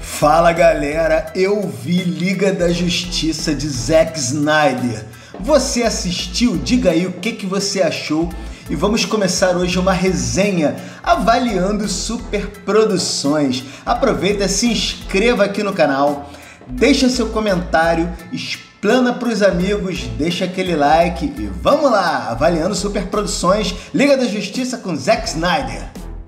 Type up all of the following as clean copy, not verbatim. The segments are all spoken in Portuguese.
Fala galera, eu vi Liga da Justiça de Zack Snyder. Você assistiu? Diga aí o que você achou. E vamos começar hoje uma resenha avaliando superproduções. Aproveita, se inscreva aqui no canal, deixa seu comentário, explana para os amigos, deixa aquele like e vamos lá, avaliando superproduções, Liga da Justiça com Zack Snyder.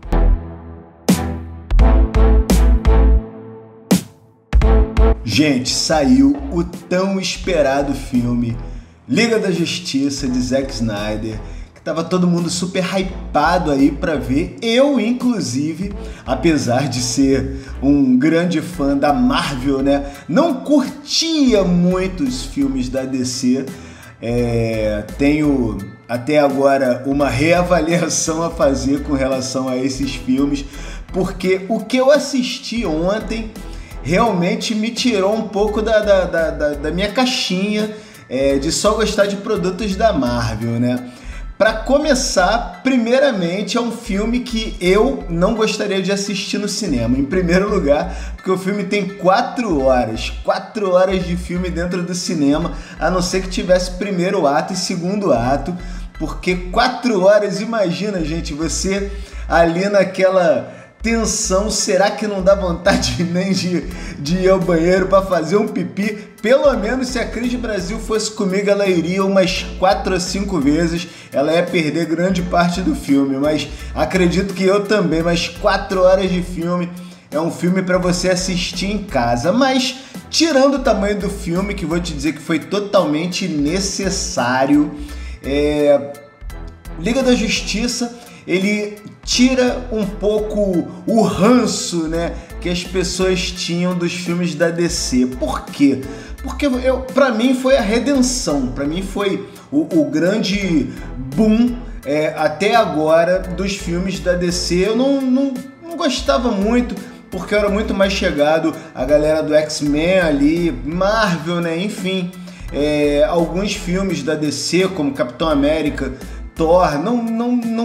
Gente, saiu o tão esperado filme Liga da Justiça de Zack Snyder, que tava todo mundo super hypado aí pra ver. Eu, inclusive, apesar de ser um grande fã da Marvel, né, não curtia muito os filmes da DC. Tenho até agora uma reavaliação a fazer com relação a esses filmes, porque o que eu assisti ontem realmente me tirou um pouco da minha caixinha de só gostar de produtos da Marvel, né? Para começar, primeiramente é um filme que eu não gostaria de assistir no cinema. Em primeiro lugar, porque o filme tem 4 horas. 4 horas de filme dentro do cinema, a não ser que tivesse primeiro ato e segundo ato. Porque 4 horas, imagina, gente, você ali naquela tensão, será que não dá vontade nem de ir ao banheiro para fazer um pipi? Pelo menos se a Cris Brasil fosse comigo, ela iria umas 4 ou 5 vezes, ela ia perder grande parte do filme, mas acredito que eu também. Mas 4 horas de filme é um filme para você assistir em casa. Mas tirando o tamanho do filme, que vou te dizer que foi totalmente necessário, Liga da Justiça, ele tira um pouco o ranço, né, que as pessoas tinham dos filmes da DC. Por quê? Porque para mim foi a redenção, para mim foi o grande boom até agora dos filmes da DC. Eu não gostava muito, porque eu era muito mais chegado à galera do X-Men ali, Marvel, né, enfim. Alguns filmes da DC, como Capitão América, Thor, não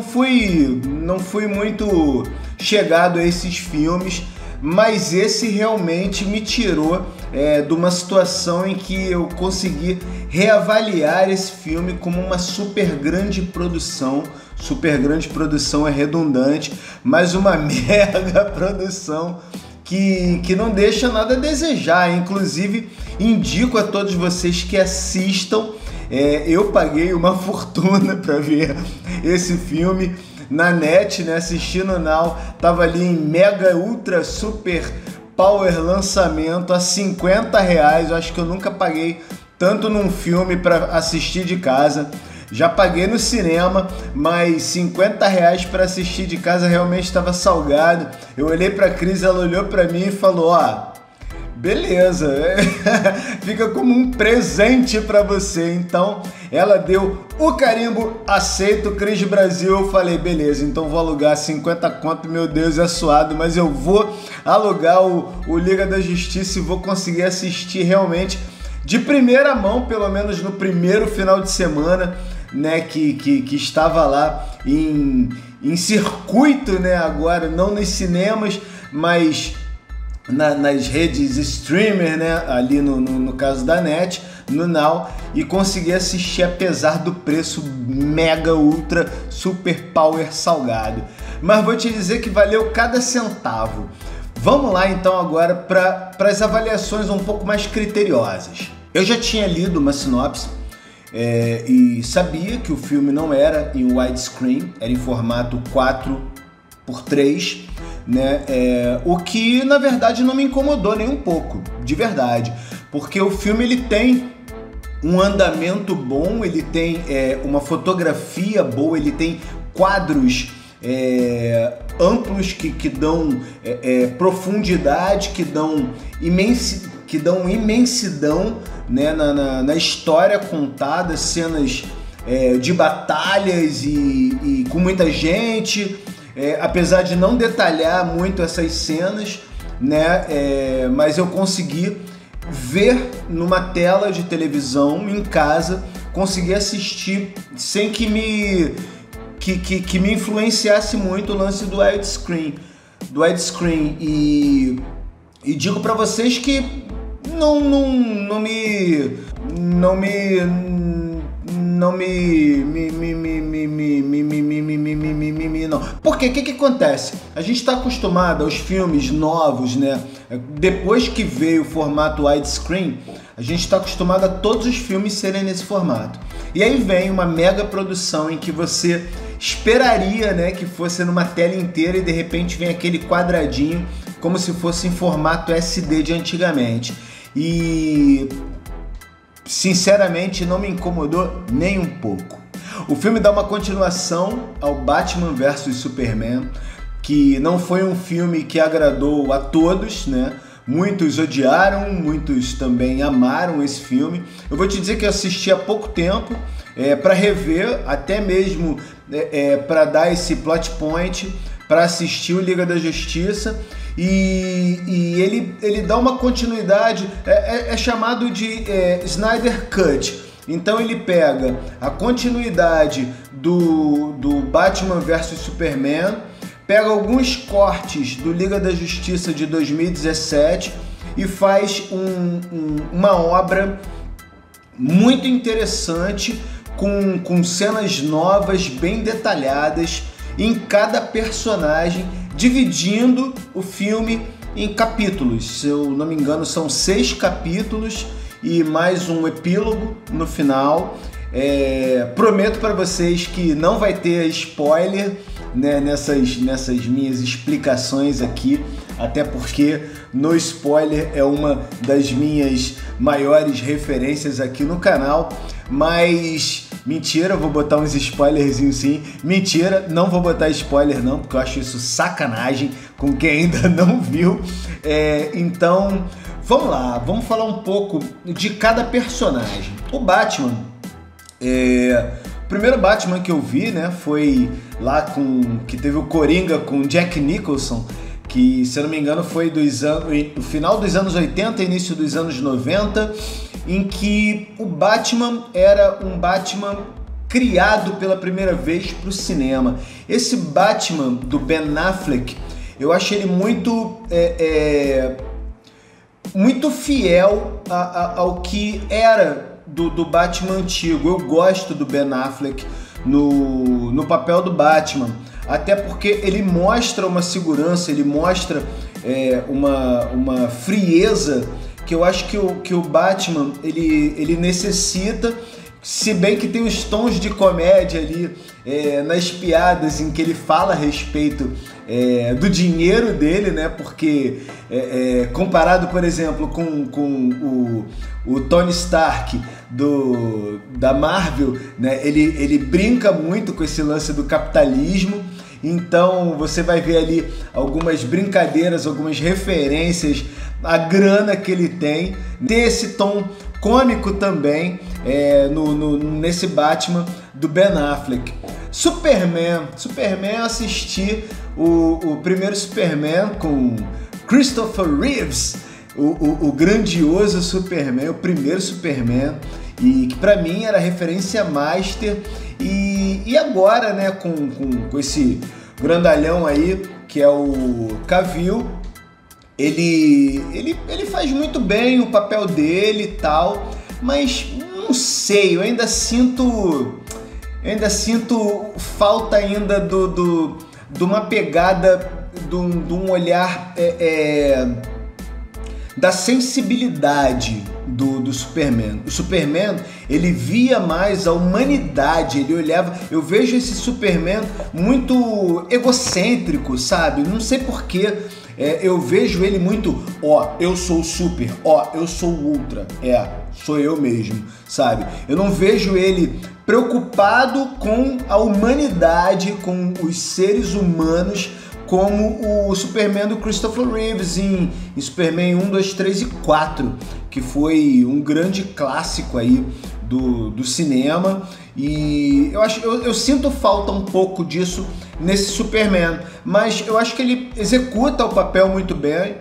fui muito chegado a esses filmes, mas esse realmente me tirou de uma situação em que eu consegui reavaliar esse filme como uma super grande produção. Super grande produção é redundante, mas uma mega produção que não deixa nada a desejar. Inclusive, indico a todos vocês que assistam. Eu paguei uma fortuna para ver esse filme na net, né? Assistindo Now, tava ali em mega, ultra, super power lançamento a R$50. Eu acho que eu nunca paguei tanto num filme para assistir de casa. Já paguei no cinema, mas R$50 para assistir de casa realmente estava salgado. Eu olhei para a Cris, ela olhou para mim e falou: ó, beleza, fica como um presente para você. Então ela deu o carimbo aceito, Cris Brasil. Eu falei, beleza, então vou alugar 50 conto, meu Deus, é suado, mas eu vou alugar o Liga da Justiça e vou conseguir assistir realmente de primeira mão, pelo menos no primeiro final de semana, né, que estava lá em circuito, né, agora, não nos cinemas, mas nas redes streamer, né, ali no caso da net, no Now, e consegui assistir apesar do preço mega, ultra, super power salgado. Mas vou te dizer que valeu cada centavo. Vamos lá então agora para as avaliações um pouco mais criteriosas. Eu já tinha lido uma sinopse e sabia que o filme não era em widescreen, era em formato 4:3, né? O que na verdade não me incomodou nem um pouco, de verdade, porque o filme ele tem um andamento bom, ele tem uma fotografia boa, ele tem quadros amplos que dão profundidade, que dão imensidão, né, na história contada, cenas de batalhas e com muita gente, apesar de não detalhar muito essas cenas, né, mas eu consegui ver numa tela de televisão em casa, consegui assistir sem que me influenciasse muito o lance do widescreen. E E digo para vocês que não me não. Porque o que acontece? A gente está acostumado aos filmes novos, né? Depois que veio o formato widescreen, a gente está acostumado a todos os filmes serem nesse formato. E aí vem uma mega produção em que você esperaria, né, que fosse numa tela inteira e de repente vem aquele quadradinho como se fosse em formato SD de antigamente. E sinceramente não me incomodou nem um pouco. O filme dá uma continuação ao Batman vs Superman, que não foi um filme que agradou a todos, né? Muitos odiaram, muitos também amaram esse filme. Eu vou te dizer que eu assisti há pouco tempo para rever, até mesmo para dar esse plot point, para assistir o Liga da Justiça. E ele dá uma continuidade, é chamado de Snyder Cut. Então ele pega a continuidade do Batman vs Superman, pega alguns cortes do Liga da Justiça de 2017 e faz uma obra muito interessante, com cenas novas, bem detalhadas em cada personagem, dividindo o filme em capítulos. Se eu não me engano, são 6 capítulos e mais um epílogo no final. Prometo para vocês que não vai ter spoiler, né, nessas minhas explicações aqui, até porque no spoiler é uma das minhas maiores referências aqui no canal. Mas mentira, eu vou botar uns spoilerzinhos sim. Mentira, não vou botar spoiler não, porque eu acho isso sacanagem com quem ainda não viu. Então, vamos lá, vamos falar um pouco de cada personagem. O Batman, o primeiro Batman que eu vi, né, foi lá que teve o Coringa com Jack Nicholson, que, se eu não me engano, foi no final dos anos 80, início dos anos 90, em que o Batman era um Batman criado pela primeira vez para o cinema. Esse Batman do Ben Affleck, eu acho ele muito fiel ao que era do Batman antigo. Eu gosto do Ben Affleck no papel do Batman, até porque ele mostra uma segurança, ele mostra uma frieza que eu acho que o Batman ele necessita, se bem que tem os tons de comédia ali nas piadas em que ele fala a respeito do dinheiro dele, né? Porque comparado, por exemplo, com o Tony Stark da Marvel, né? Ele brinca muito com esse lance do capitalismo. Então você vai ver ali algumas brincadeiras, algumas referências à grana que ele tem, desse tom cômico também nesse Batman do Ben Affleck. Superman eu assisti o primeiro Superman com Christopher Reeves, o grandioso Superman, o primeiro Superman, e que pra mim era referência master. E agora, né, com esse grandalhão aí, que é o Cavill, ele faz muito bem o papel dele e tal, mas não sei, eu ainda sinto falta ainda de uma pegada, de um olhar da sensibilidade do Superman. O Superman, ele via mais a humanidade, ele olhava... Eu vejo esse Superman muito egocêntrico, sabe? Não sei porquê, eu vejo ele muito... eu sou o super, eu sou o ultra, sou eu mesmo, sabe? Eu não vejo ele preocupado com a humanidade, com os seres humanos, como o Superman do Christopher Reeves em Superman 1, 2, 3 e 4, que foi um grande clássico aí do cinema, e eu sinto falta um pouco disso nesse Superman, mas eu acho que ele executa o papel muito bem,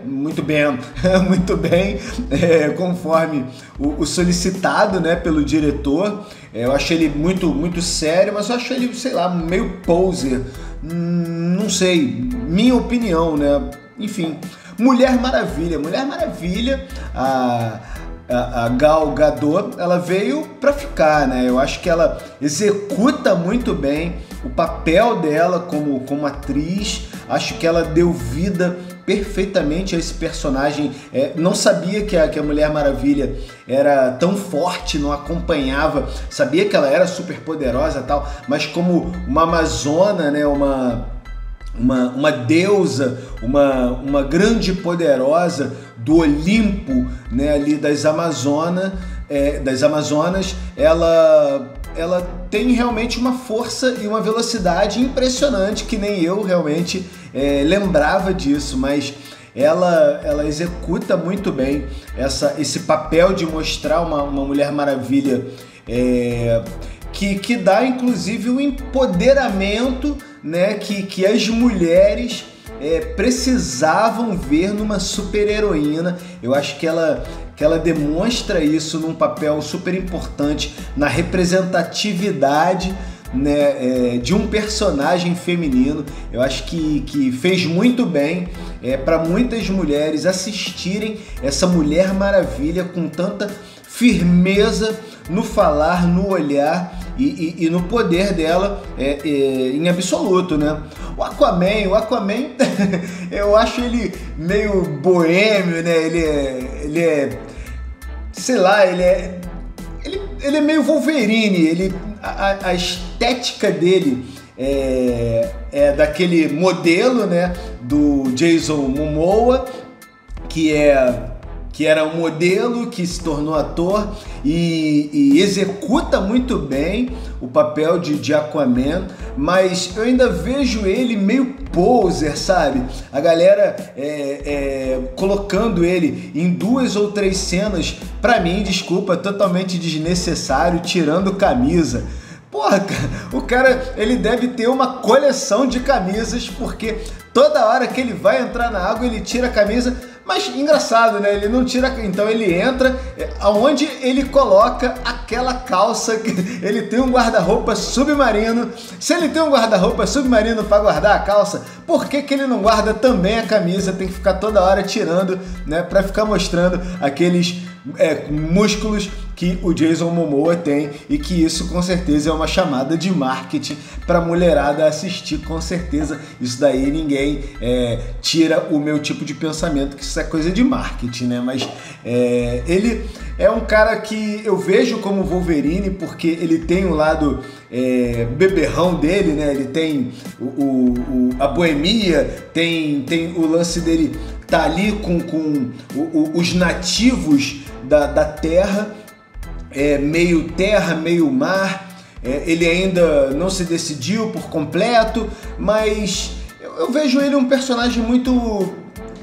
conforme o solicitado, né, pelo diretor. Eu acho ele muito sério, mas eu acho ele, sei lá, meio poser, não sei, minha opinião, né? Enfim, Mulher Maravilha. Mulher Maravilha, a Gal Gadot, ela veio para ficar, né? Eu acho que ela executa muito bem o papel dela como atriz. Acho que ela deu vida perfeitamente a esse personagem. Não sabia que a Mulher Maravilha era tão forte, não acompanhava, sabia que ela era super poderosa e tal, mas como uma amazona, né, uma deusa, uma grande poderosa do Olimpo, né, ali das Amazonas, ela tem realmente uma força e uma velocidade impressionante, que nem eu realmente lembrava disso, mas ela executa muito bem esse papel de mostrar uma Mulher Maravilha que dá inclusive o empoderamento, né, que as mulheres precisavam ver numa super-heroína. Eu acho que ela demonstra isso num papel super importante na representatividade, né, de um personagem feminino. Eu acho que fez muito bem para muitas mulheres assistirem essa Mulher Maravilha com tanta firmeza no falar, no olhar e no poder dela em absoluto, né? O Aquaman eu acho ele meio boêmio, né? Ele é sei lá, ele é meio Wolverine. A estética dele é daquele modelo, né, do Jason Momoa, que era um modelo que se tornou ator e executa muito bem o papel de Aquaman, mas eu ainda vejo ele meio poser, sabe? A galera colocando ele em 2 ou 3 cenas, pra mim, desculpa, totalmente desnecessário, tirando camisa. Porra, o cara, ele deve ter uma coleção de camisas, porque toda hora que ele vai entrar na água, ele tira a camisa. Mas engraçado, né? Ele não tira, então ele entra, aonde ele coloca aquela calça, que ele tem um guarda-roupa submarino. Se ele tem um guarda-roupa submarino para guardar a calça, por que ele não guarda também a camisa? Tem que ficar toda hora tirando, né? Para ficar mostrando aqueles músculos que o Jason Momoa tem, e que isso com certeza é uma chamada de marketing para a mulherada assistir, com certeza. Isso daí ninguém tira o meu tipo de pensamento, que isso é coisa de marketing, né? Mas ele é um cara que eu vejo como Wolverine, porque ele tem o lado beberrão dele, né? Ele tem a boemia, tem o lance dele tá ali com os nativos da terra, meio terra, meio mar. Ele ainda não se decidiu por completo, mas eu vejo ele um personagem muito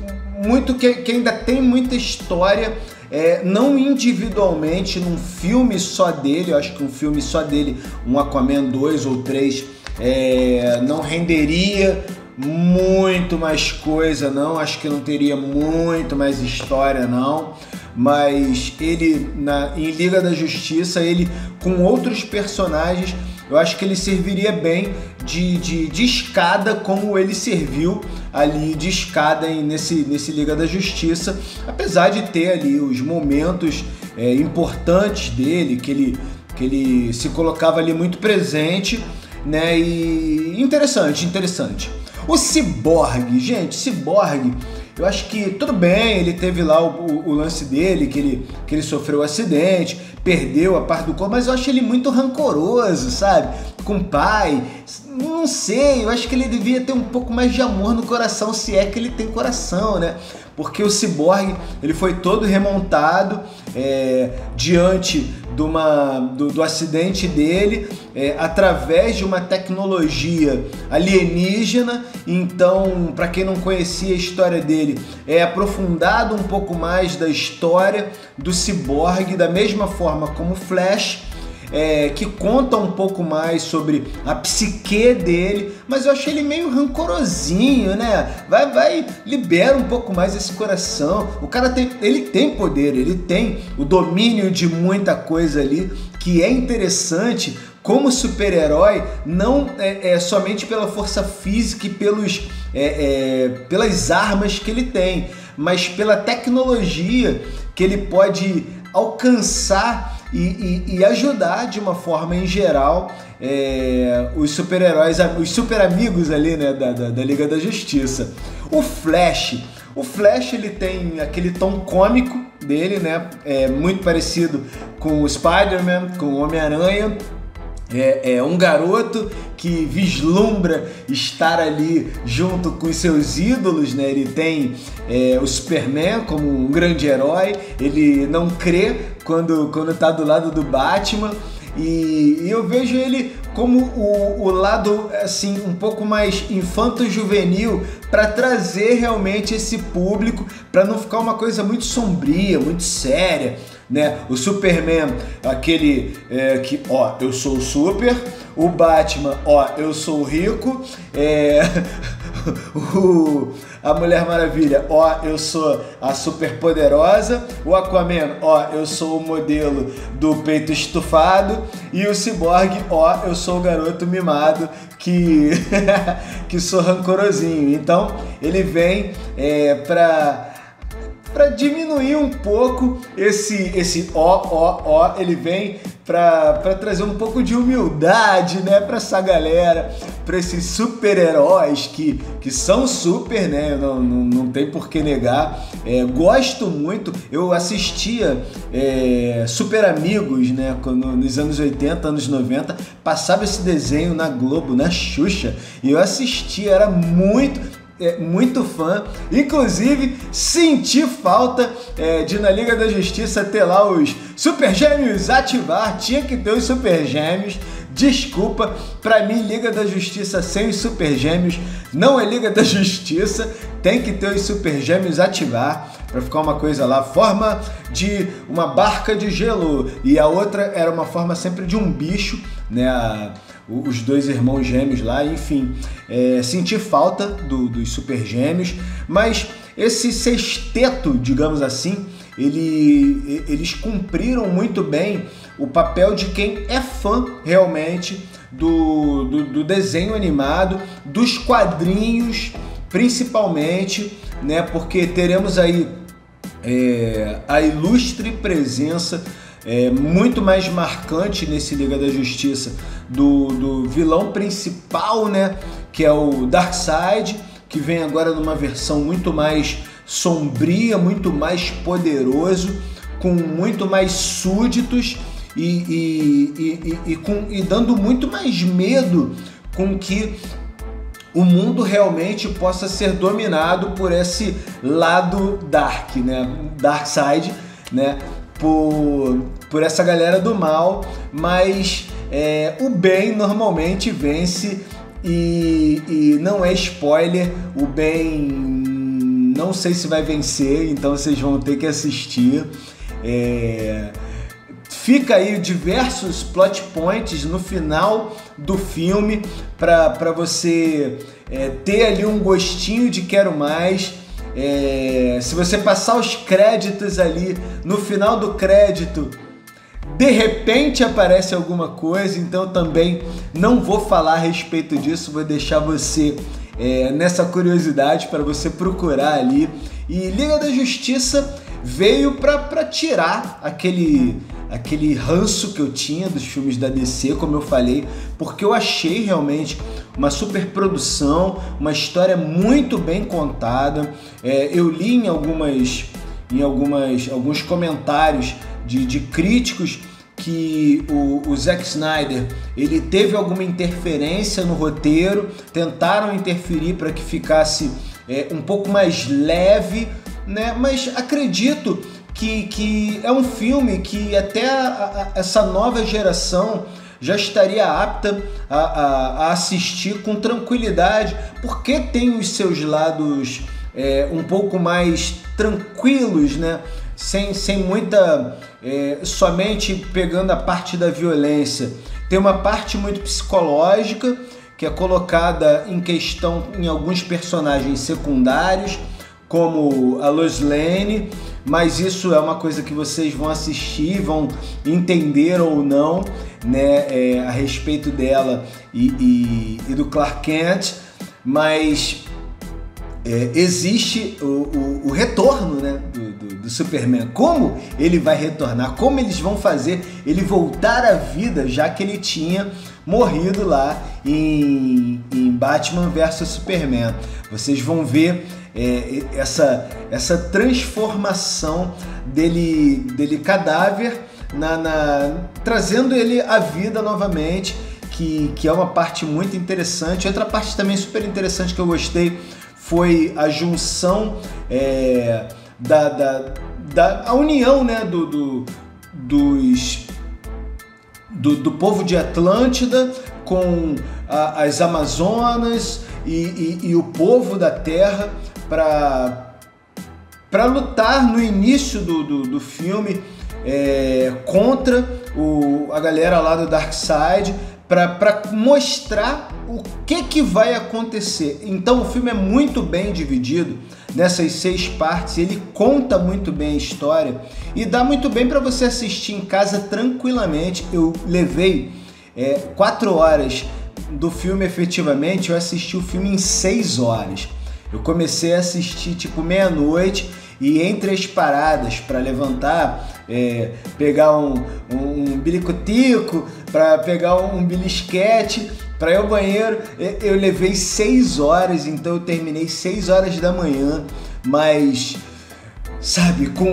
que ainda tem muita história, não individualmente, num filme só dele. Eu acho que um filme só dele, um Aquaman 2 ou 3, não renderia muito mais coisa, não. Acho que não teria muito mais história, não. Mas ele, em Liga da Justiça, ele com outros personagens, eu acho que ele serviria bem de escada, como ele serviu ali de escada nesse Liga da Justiça, apesar de ter ali os momentos importantes dele, que ele se colocava ali muito presente, né? E interessante. O Cyborg, gente, Cyborg, eu acho que tudo bem, ele teve lá o lance dele, que ele sofreu um acidente, perdeu a parte do corpo, mas eu acho ele muito rancoroso, sabe? Com o pai, não sei, eu acho que ele devia ter um pouco mais de amor no coração, se é que ele tem coração, né? Porque o Cyborg, ele foi todo remontado diante do acidente dele, através de uma tecnologia alienígena. Então, para quem não conhecia a história dele, é aprofundado um pouco mais da história do Cyborg, da mesma forma como Flash, que conta um pouco mais sobre a psique dele, mas eu achei ele meio rancorosinho, né? Vai, libera um pouco mais esse coração. O cara ele tem poder, ele tem o domínio de muita coisa ali, que é interessante como super-herói, não somente pela força física e pelas armas que ele tem, mas pela tecnologia que ele pode alcançar e ajudar de uma forma em geral os super-heróis, os super amigos ali, né, da Liga da Justiça. O Flash ele tem aquele tom cômico dele, né, muito parecido com o Spider-Man, com o Homem-Aranha. É um garoto que vislumbra estar ali junto com os seus ídolos, né? Ele tem o Superman como um grande herói, ele não crê quando tá do lado do Batman, e eu vejo ele como o lado assim um pouco mais infanto-juvenil, para trazer realmente esse público, para não ficar uma coisa muito sombria, muito séria, né? O Superman, aquele que, ó, eu sou o super, o Batman, ó, eu sou o rico, a Mulher Maravilha, ó, eu sou a super poderosa, o Aquaman, ó, eu sou o modelo do peito estufado, e o Cyborg, ó, eu sou o garoto mimado que sou rancorosinho. Então ele vem para diminuir um pouco esse ele vem para trazer um pouco de humildade, né, para essa galera, para esses super-heróis que são super, né, não tem por que negar. Gosto muito, eu assistia Super Amigos, né, nos anos 80, anos 90, passava esse desenho na Globo, na Xuxa, e eu assistia, era muito fã, inclusive senti falta de na Liga da Justiça ter lá os Super Gêmeos, ativar, tinha que ter os Super Gêmeos. Desculpa, pra mim Liga da Justiça sem os Super Gêmeos não é Liga da Justiça, tem que ter os Super Gêmeos, ativar, pra ficar uma coisa lá, forma de uma barca de gelo, e a outra era uma forma sempre de um bicho, né, os dois irmãos gêmeos lá, enfim, senti falta dos Super Gêmeos, mas esse sexteto, digamos assim, eles cumpriram muito bem o papel de quem é fã realmente do desenho animado, dos quadrinhos principalmente, né, porque teremos aí a ilustre presença muito mais marcante nesse Liga da Justiça do vilão principal, né, que é o Darkseid, que vem agora numa versão muito mais sombria, muito mais poderoso, com muito mais súditos e dando muito mais medo com que o mundo realmente possa ser dominado por esse lado dark, né, Darkseid, né, por essa galera do mal, mas o bem normalmente vence, e não é spoiler, o bem não sei se vai vencer, então vocês vão ter que assistir. Fica aí diversos plot points no final do filme para você ter ali um gostinho de quero mais. Se você passar os créditos ali, no final do crédito, de repente aparece alguma coisa, então eu também não vou falar a respeito disso, vou deixar você nessa curiosidade para você procurar ali. E Liga da Justiça veio para tirar aquele ranço que eu tinha dos filmes da DC, como eu falei, porque eu achei realmente uma super produção, uma história muito bem contada. Eu li em alguns comentários de críticos que o Zack Snyder ele teve alguma interferência no roteiro, tentaram interferir para que ficasse um pouco mais leve, né? Mas acredito que é um filme que até essa nova geração já estaria apta a assistir com tranquilidade, porque tem os seus lados um pouco mais tranquilos, né? Sem muita... somente pegando a parte da violência. Tem uma parte muito psicológica que é colocada em questão em alguns personagens secundários, como a Lois Lane, mas isso é uma coisa que vocês vão assistir, vão entender ou não, né, a respeito dela e do Clark Kent, mas existe o retorno, né, do Superman. Como ele vai retornar, como eles vão fazer ele voltar à vida, já que ele tinha morrido lá em Batman vs Superman. Vocês vão ver essa transformação dele cadáver, trazendo ele à vida novamente, que é uma parte muito interessante. Outra parte também super interessante que eu gostei foi a junção a união, né, do povo de Atlântida com as Amazonas e o povo da Terra para lutar no início do filme contra a galera lá do Darkseid, para mostrar o que vai acontecer. Então o filme é muito bem dividido nessas 6 partes, ele conta muito bem a história e dá muito bem para você assistir em casa tranquilamente. Eu levei 4 horas do filme efetivamente, eu assisti o filme em 6 horas. Eu comecei a assistir tipo meia-noite e entre as paradas para levantar, pegar um bilicotico, para pegar um belisquete, para ir ao banheiro, eu levei 6 horas, então eu terminei 6 horas da manhã, mas, sabe, com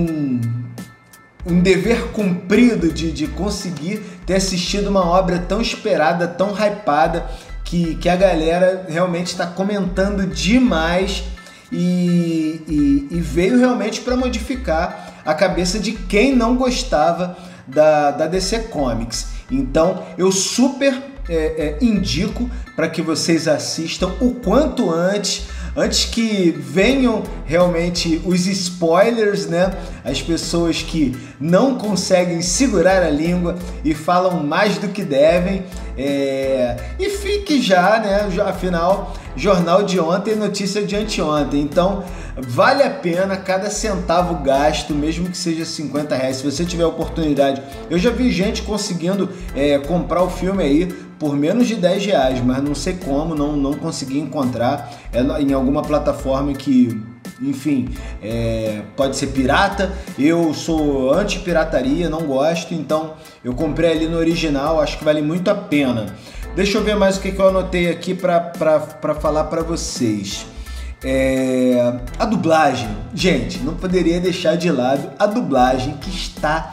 um dever cumprido de conseguir ter assistido uma obra tão esperada, tão hypada, que a galera realmente está comentando demais e veio realmente para modificar a cabeça de quem não gostava da DC Comics. Então eu super indico para que vocês assistam o quanto antes que venham realmente os spoilers, né? As pessoas que não conseguem segurar a língua e falam mais do que devem. E fique já, né? Afinal, jornal de ontem, notícia de anteontem. Então, vale a pena cada centavo gasto, mesmo que seja R$50. Se você tiver oportunidade, eu já vi gente conseguindo comprar o filme aí por menos de R$10, mas não sei como, não consegui encontrar. Em alguma plataforma que, enfim, pode ser pirata. Eu sou anti-pirataria, não gosto, então eu comprei ali no original, acho que vale muito a pena. Deixa eu ver mais o que eu anotei aqui para falar para vocês. A dublagem, gente, não poderia deixar de lado a dublagem, que está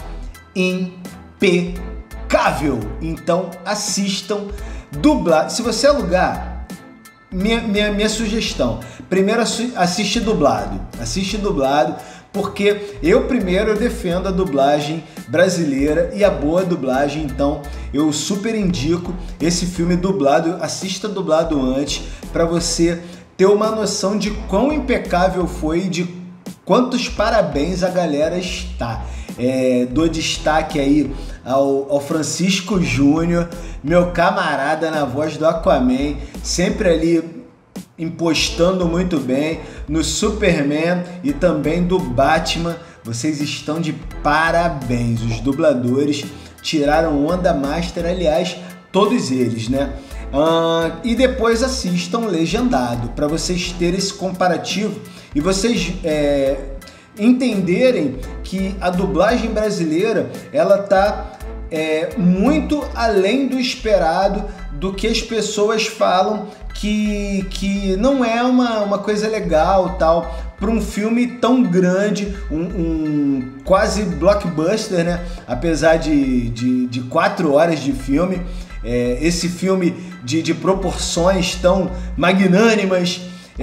impecável. Então assistam dublagem. Se você alugar, minha sugestão, primeiro assiste dublado, porque eu defendo a dublagem brasileira e a boa dublagem. Então eu super indico esse filme dublado, assista dublado antes, para você ter uma noção de quão impecável foi e de quantos parabéns a galera está. Dou destaque aí ao Francisco Júnior, meu camarada na voz do Aquaman, sempre ali impostando muito bem, no Superman e também do Batman. Vocês estão de parabéns, os dubladores tiraram onda master, aliás, todos eles, né? E depois assistam legendado, para vocês terem esse comparativo e vocês entenderem que a dublagem brasileira, ela tá muito além do esperado, do que as pessoas falam que não é uma coisa legal, tal, para um filme tão grande, um quase blockbuster, né? Apesar de 4 horas de filme, esse filme de proporções tão magnânimas,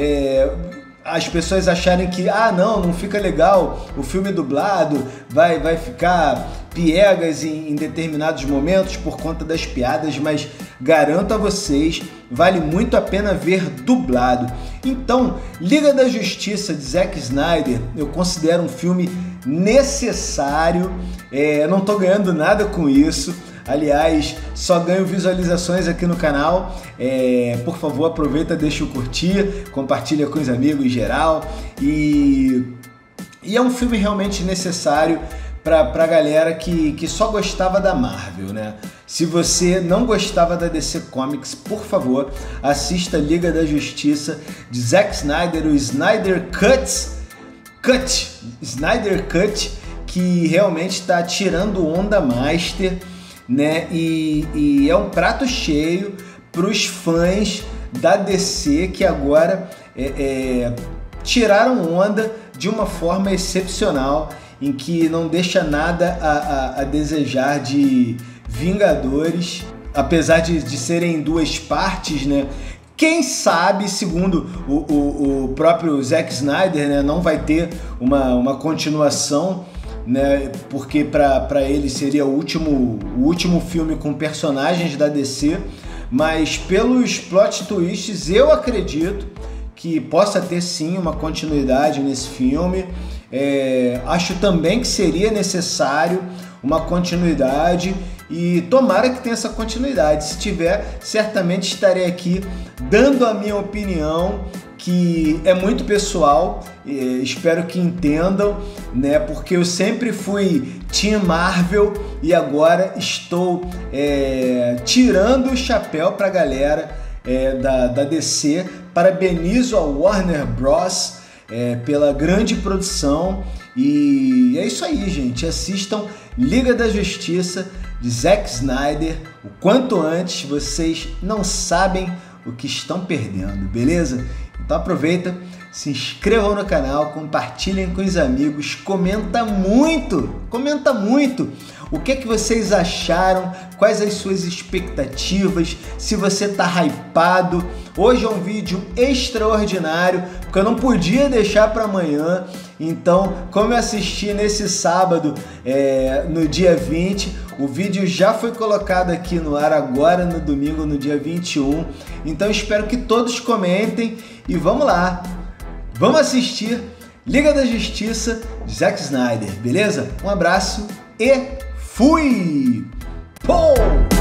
as pessoas acharem que não fica legal o filme dublado, vai ficar piegas em determinados momentos por conta das piadas, mas garanto a vocês, vale muito a pena ver dublado. Então, Liga da Justiça de Zack Snyder, eu considero um filme necessário. Não tô ganhando nada com isso, aliás, só ganho visualizações aqui no canal. Por favor, aproveita, deixa o curtir, compartilha com os amigos em geral. E é um filme realmente necessário para a galera que só gostava da Marvel, né? Se você não gostava da DC Comics, por favor, assista Liga da Justiça de Zack Snyder, o Snyder Cut, que realmente está tirando onda master, né? E é um prato cheio para os fãs da DC que agora tiraram onda de uma forma excepcional, em que não deixa nada a desejar de Vingadores, apesar de serem duas partes, né? Quem sabe, segundo o próprio Zack Snyder, né, não vai ter uma continuação, né? Porque para ele seria o último filme com personagens da DC, mas pelos plot twists eu acredito que possa ter sim uma continuidade nesse filme. Acho também que seria necessário uma continuidade e tomara que tenha essa continuidade. Se tiver, certamente estarei aqui dando a minha opinião, que é muito pessoal, espero que entendam, né? Porque eu sempre fui Team Marvel e agora estou tirando o chapéu para a galera da DC. Parabenizo a Warner Bros. Pela grande produção, e é isso aí, gente. Assistam Liga da Justiça de Zack Snyder o quanto antes, vocês não sabem o que estão perdendo, beleza? Então aproveita, se inscrevam no canal, compartilhem com os amigos, comenta muito o que vocês acharam, quais as suas expectativas, se você tá hypado. Hoje é um vídeo extraordinário, porque eu não podia deixar para amanhã. Então, como eu assisti nesse sábado, no dia 20, o vídeo já foi colocado aqui no ar agora no domingo, no dia 21. Então, espero que todos comentem e vamos lá. Vamos assistir Liga da Justiça de Zack Snyder, beleza? Um abraço e fui! Pô!